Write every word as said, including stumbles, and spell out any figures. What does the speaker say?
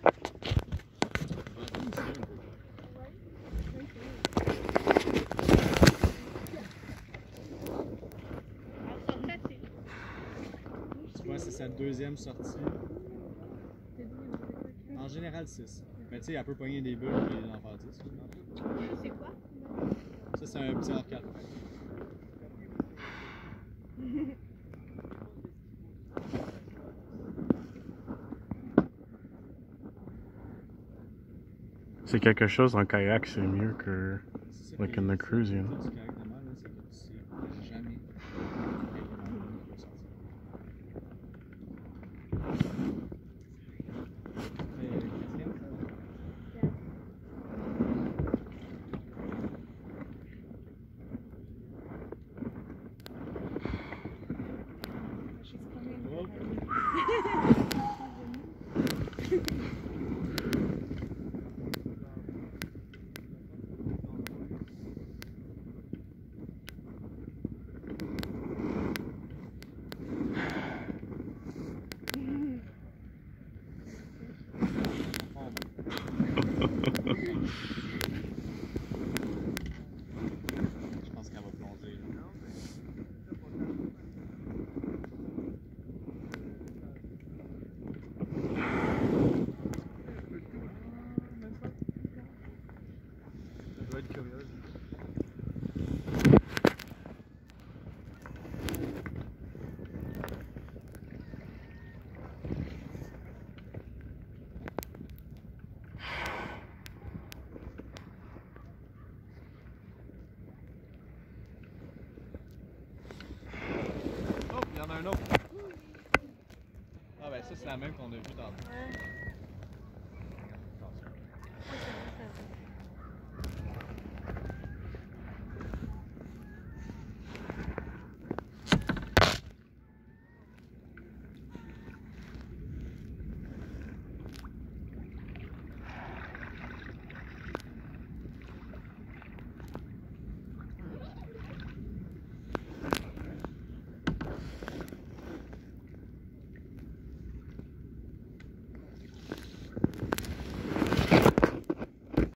Tu vois, c'est sa deuxième sortie. En général, six. Mais tu sais, elle peut pogner des bulles et en faire dix. C'est quoi? Ça, c'est un petit R quatre. C'est quelque chose en kayak, c'est mieux que like in the cruise, you know. Jamais. Je pense qu'elle va plonger. Elle doit être curieuse. Oh, il y en a un autre. Ah ben ça c'est la même qu'on a vue tantôt.